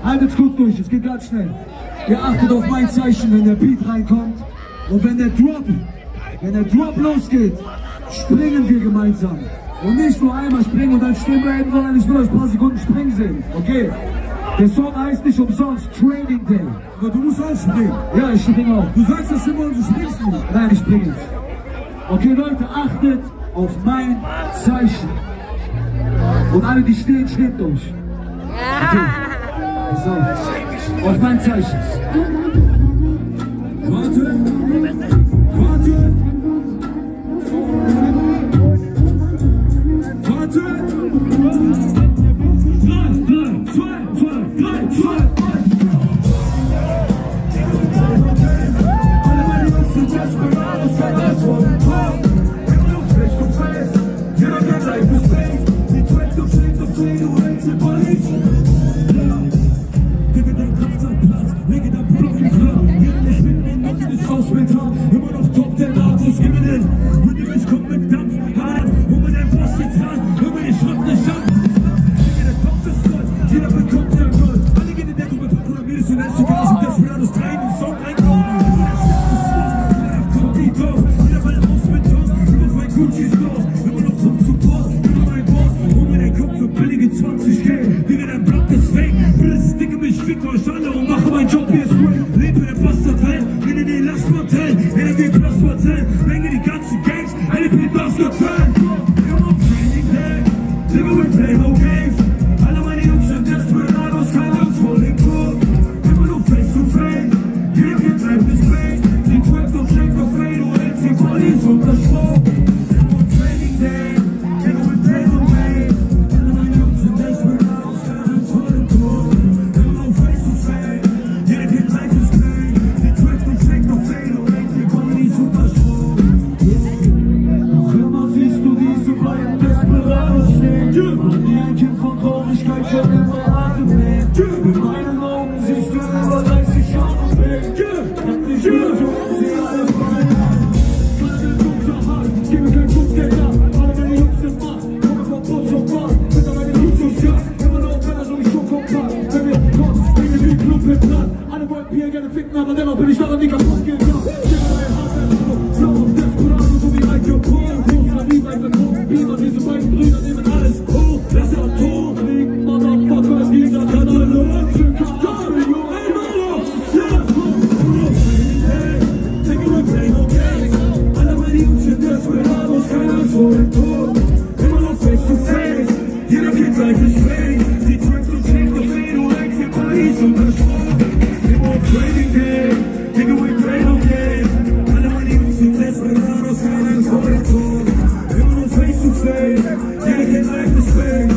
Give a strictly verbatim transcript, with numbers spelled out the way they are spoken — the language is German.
haltet's gut durch, es geht ganz schnell. Ihr achtet auf mein Zeichen, wenn der Beat reinkommt. Und wenn der Drop, wenn der Drop losgeht, springen wir gemeinsam. Und nicht nur einmal springen und dann stehen bleiben, sondern ich will euch ein paar Sekunden springen sehen. Okay? Der Song heißt nicht umsonst Training Day. Aber du musst auch springen. Ja, ich springe auch. Du sagst das immer und du springst nicht. Nein, ich springe jetzt. Okay, Leute, achtet auf mein Zeichen. Und alle, die stehen, steht durch. Okay. So. Auf mein Zeichen. Warte. Warte. Warte. Drei, drei, zwei, zwei, drei, zwei, eins. Alle meine Jungs sind desperados, kein Eis vor dem Tor. Immer noch face to face. Jeder kennt gleich das Fake. Die Track doch schlägt auf den, du hältst den Ball nicht. Digga, dein Kopf zeigt Platz. Lege dein Block in Klar. Jeder nicht mit mir, noch nicht raus mit Haar. Immer noch top, der Autos gewinnen. Mit dem ich komm mit Dampf. Hart, wo man dein Boss jetzt ran. Hör mir den Schritt nicht an. Digga, der Kopf ist voll. Jeder bekommt der Gold. Alle gehen in der Gruppe, programmierst du lässt du Gas und Desperados drehen den Song reinkommen. Kommt die Dorf. Jeder Ball aus Beton. Über mein Gucci-Stores. Immer noch vom Support. Über mein Wort. Hol mir den Kopf für billige zwanzig K. Digga, dein Block ist fake. Blitz, Digga, mich fickt euch alle und mache mein Job hier straight. Lebe in der Bastardwelt. Bin in den Lastmotel. N R W Plus Hotel. Menge die ganzen Gangs. L P das gefällt. Immer auf Training Day. Digga, we play no games. Alle meine Jungs sind Desperados. Kein Angst vor den Club. Immer nur face to face. Jeder geht live bis Fake. Die Track doch schenkt auf Fade. Du hältst die Collies und das Strom. Immer auf Training Day. Digga, we play no games. Alle meine Jungs sind Desperados. Kein Angst vor den Club. Immer nur face to face. Jeder geht live bis Fake. Die Track doch schenkt auf Fade. Du hältst die Collies und das Strom. Noch immer siehst du diese beiden Desperados stehen. Und die ein Kind von Traurigkeit schon immer Atem nehmen. In meinen Augen siehst du über dreißig Jahre weg. Und ich will so, sie alles verändern. Kleine Jungs am Hals, gib mir kein Schutzgeld ab. Alle meine Jungs sind Macht, komme vom Bus und Bahn. Mittlerweile Luxusjahr, immer noch Männer, so wie schon kompakt. Wenn wir kommen, bringen wir die Club mit dran. Alle wollten Bier gerne ficken, aber dennoch bin ich daran nie kaputt gegangen. Gib mir dein Herz, ein Blau, blau und Desperado, so wie ein Jopo. Großer Liebe, ein Verkaufen, Bier, diese beiden Brüder nehmen alles hoch. Lass er tot liegen, Motherfucker, dieser Katalog. Für Katalog, immer los, let's go. Hey, Digga, we play no games. Alle meine Jungs sind Desperados, kein Angst vor dem Tod. Immer noch face to face, jeder geht live ist fake. Die Tracks und Shakes auf Fade, du hängst in Paris und das Strom. Immer auf Training Day, Digga, we play no games. Alle meine Jungs sind Desperados, kein Angst vor dem Tod. Immer noch face to face, jeder geht live ist fake.